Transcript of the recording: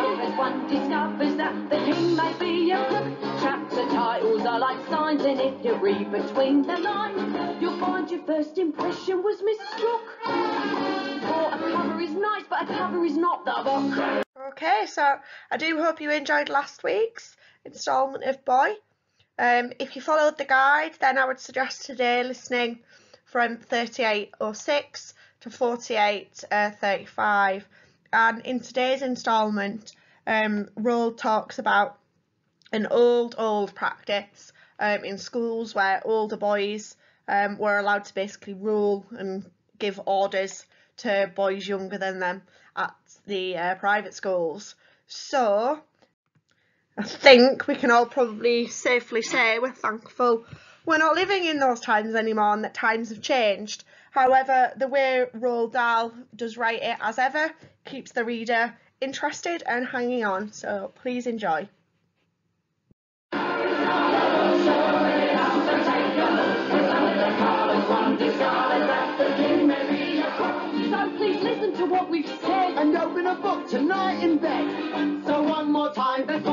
As one discovers that the king may be a crook, chapter titles are like signs, and if you read between the lines, you'll find your first impression was mistook. For a cover is nice, but a cover is not the book. Okay, so I do hope you enjoyed last week's instalment of Boy. If you followed the guide, then I would suggest today listening from 3806 to 4835. And in today's instalment, Roald talks about an old practice in schools where older boys were allowed to basically rule and give orders to boys younger than them at the private schools. So I think we can all probably safely say we're thankful we're not living in those times anymore and that times have changed. However, the way Roald Dahl does write it, as ever, keeps the reader interested and hanging on, so please enjoy. So please listen to what we've said And open a book tonight in bed. So one more time before